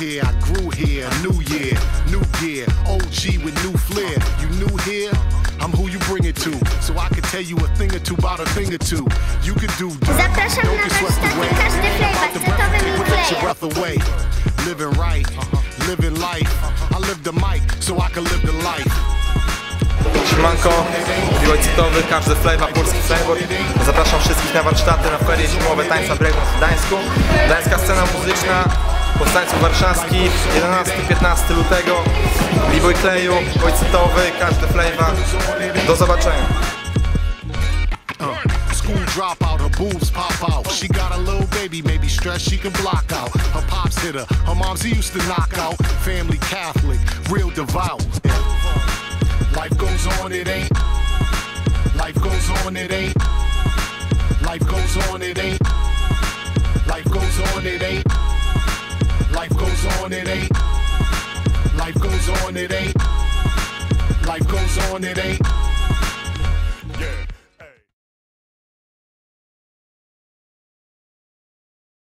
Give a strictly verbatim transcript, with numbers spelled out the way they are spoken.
here, I grew here, new year, new gear, O G with new flair. You new here? I'm who you bring it to, so I can tell you a thing or two about a thing or two. You can do dirt, Zapraszam don't na get swept warsztaty away. Każdy Flavor z setowym We'll get your Klejem. breath away. Living right, living life. I live the mic, so I can live the life. Siemanko, Ojcytowy, Każdy Flavor, Polski Flavor. Zapraszam wszystkich na warsztaty, na ferie zimowe tańca breakdance w Gdańsku. Gdańska scena muzyczna, powstańców warszawskich, jedenastego piętnastego lutego. B-Boy Kleju, Ojcytowy, Każdy Flavor. Do zobaczenia. School dropout, her boobs pop out. She got a little baby, maybe stress she can block out. Her pops hit her, her mom's he used to knock out. Family Catholic, real devout. Life goes on, it ain't. Life goes on, it ain't. Life goes on, it ain't. Life goes on, it ain't. Life goes on, it ain't. Life goes on, it ain't. Life goes on, it ain't.